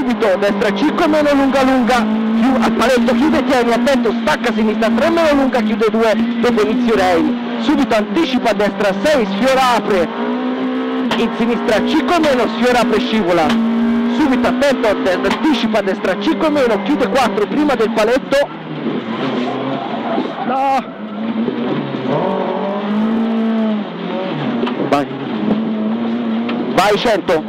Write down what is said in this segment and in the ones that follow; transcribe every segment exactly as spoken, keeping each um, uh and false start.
subito destra cinque meno lunga lunga, più al paletto, chiude, tieni, attento, stacca a sinistra tre meno lunga, chiude due, dopo inizio Rei, subito anticipa a destra sei, sfiora, apre, in sinistra cinque meno, sfiora, apre, scivola, subito attento, anticipa a destra cinque meno, chiude quattro, prima del paletto, no, vai, vai cento,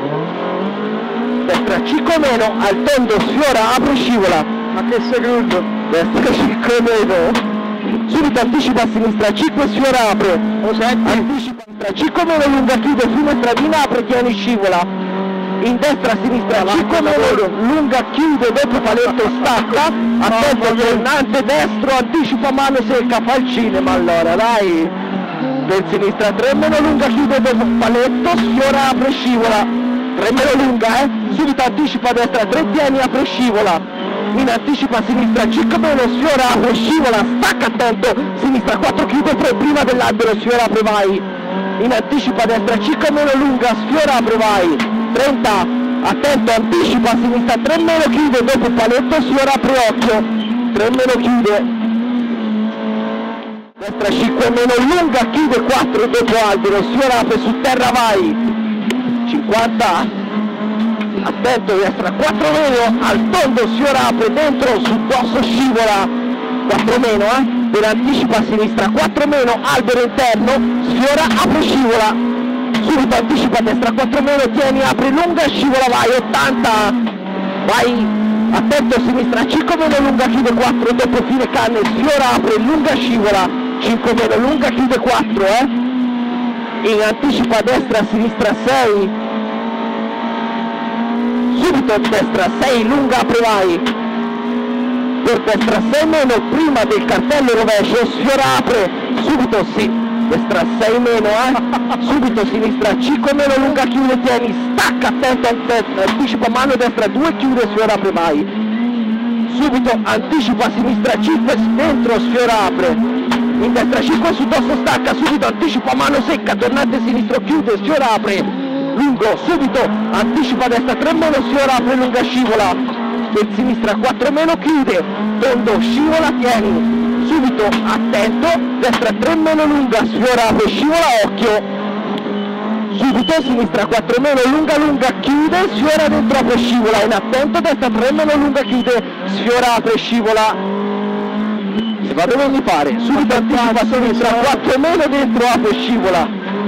destra cinque meno, al tondo, sfiora, apre, scivola, ma che secondo, destra cinque meno, subito anticipa a sinistra cinque, sfiora, apre, lo senti? Anticipa a sinistra cinque meno lunga, chiude, prima stradina, apre, tieni, scivola, in destra a sinistra cinque meno lunga, chiude, dopo paletto, stacca, attento, tornante destro, anticipa mano secca, fa il cinema allora, dai, per sinistra tre meno lunga, chiude, dopo paletto, sfiora, apre, scivola, tre meno lunga, eh, subito anticipa a destra tre, tieni, apre, scivola, in anticipa a sinistra cinque meno, sfiora, apre, scivola, stacca, attento, sinistra quattro, chiude tre, prima dell'albero, sfiora, apre, vai, in anticipa a destra cinque meno lunga, sfiora, apre, vai, trenta, attento, anticipa a sinistra tre meno, chiude, dopo paletto, sfiora, apre, occhio, tre meno, chiude, destra cinque meno lunga, chiude quattro, dopo albero, sfiora, apre, su terra, vai, cinquanta, attento, destra quattro meno, al tondo, sfiora, apre, dentro, su dosso, scivola, quattro meno, eh, per anticipa a sinistra quattro meno, albero interno, sfiora, apre, scivola, subito anticipa a destra quattro meno, tieni, apri lunga, scivola, vai, ottanta, vai, attento a sinistra cinque meno lunga, chiude quattro, dopo fine canne, sfiora, apre, lunga, scivola, cinque meno lunga, chiude quattro, eh, in anticipa a destra, a sinistra sei, subito destra sei, lunga, apre, vai, per destra sei meno, prima del cartello rovescio, sfiora, apre, subito sì, destra sei meno, eh, subito sinistra cinque meno lunga, chiude, tieni, stacca, attento, attento, anticipa mano destra due, chiude, sfiora, apre, vai, subito anticipa a sinistra cinque, dentro, sfiora, apre, in destra cinque, su dosso, stacca, subito anticipa mano secca, tornante sinistro, chiude, sfiora, apre, lungo, subito anticipa a destra tre meno, sfiora, apre, lunga, scivola, per sinistra quattro meno, chiude, tondo, scivola, tieni, subito attento, destra tre meno lunga, sfiora, apre, scivola, occhio, subito sinistra quattro meno lunga lunga, chiude, sfiora, dentro, apre, scivola, in attento, destra tre meno lunga, chiude, sfiora, apre, scivola, si va dove mi pare, subito anticipa a sinistra quattro meno, dentro, apre, scivola,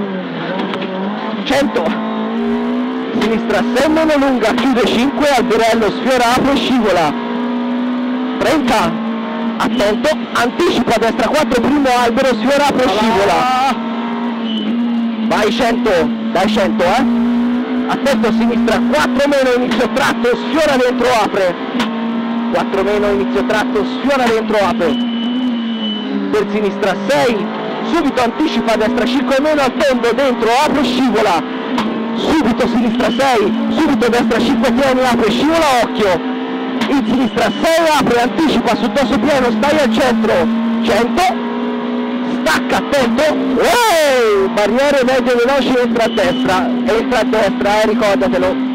cento, sinistra sei meno lunga, chiude cinque, alberello, sfiora, apre, scivola, trenta, attento, anticipa a destra quattro, primo albero, sfiora, apre, scivola, vai cento, dai cento, eh, attento a sinistra quattro meno, inizio tratto, sfiora, dentro, apre, quattro meno, inizio tratto, sfiora, dentro, apre, per sinistra sei, subito anticipa a destra cinque meno, al tondo, dentro, apre, scivola, subito sinistra sei, subito destra cinque, tieni, apre, scivola, occhio, in sinistra sei, apre, anticipa, su dosso pieno, stai al centro, cento, stacca, attento, oh, barriere medio veloci, entra a destra, entra a destra, eh, ricordatelo.